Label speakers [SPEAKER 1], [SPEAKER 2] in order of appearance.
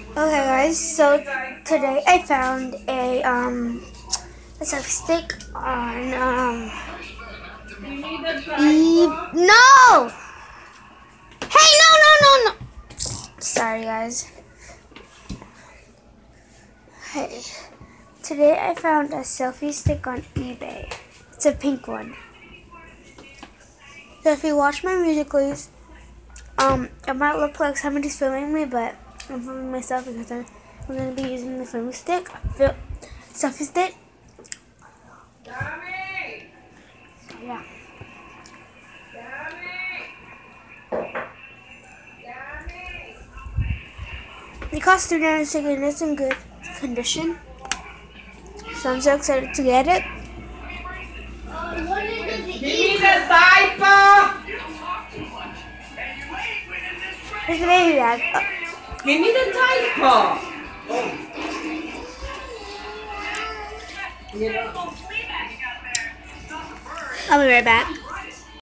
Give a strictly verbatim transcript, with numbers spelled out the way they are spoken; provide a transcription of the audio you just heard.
[SPEAKER 1] Okay guys, so today I found a um a selfie stick on um e no! Hey, no no no no sorry guys. Hey. Today I found a selfie stick on eBay. It's a pink one. So if you watch my musicals, um it might look like somebody's filming me, but I'm filming myself because I'm, I'm gonna be using the filming stick. Fil selfie stick.
[SPEAKER 2] Daddy!
[SPEAKER 1] Yeah.
[SPEAKER 2] Daddy!
[SPEAKER 1] It cost three dollars and it's in good condition. So I'm so excited to get it.
[SPEAKER 2] Give me the diaper!
[SPEAKER 1] Here's the baby bag. Oh.
[SPEAKER 2] Give me the diaper!
[SPEAKER 1] I'll be right back.